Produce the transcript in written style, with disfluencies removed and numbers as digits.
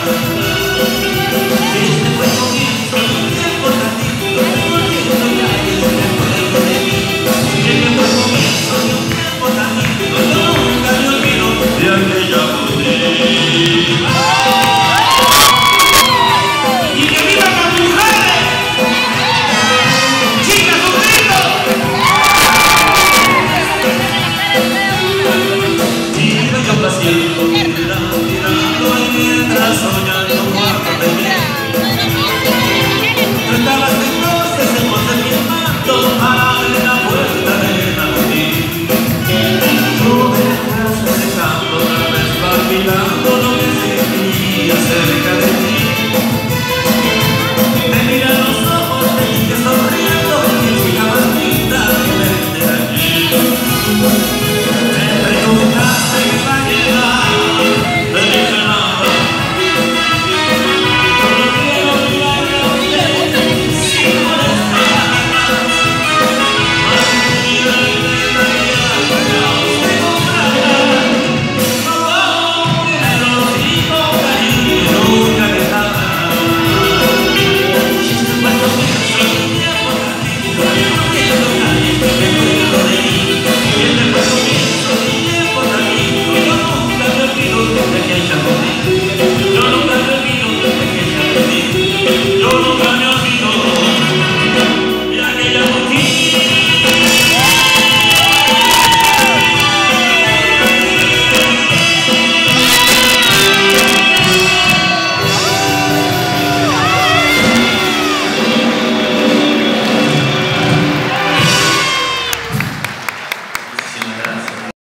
Este fue el comienzo de un tiempo tan lindo, volviendo ya y no me acuerdo de mí. Este fue el comienzo de un tiempo tan lindo, yo nunca me olvido de aquella mujer. ¡Y que vivan las mujeres! ¡Chicas, un grito! Y iba yo paseando, mirando y mientras soñaba.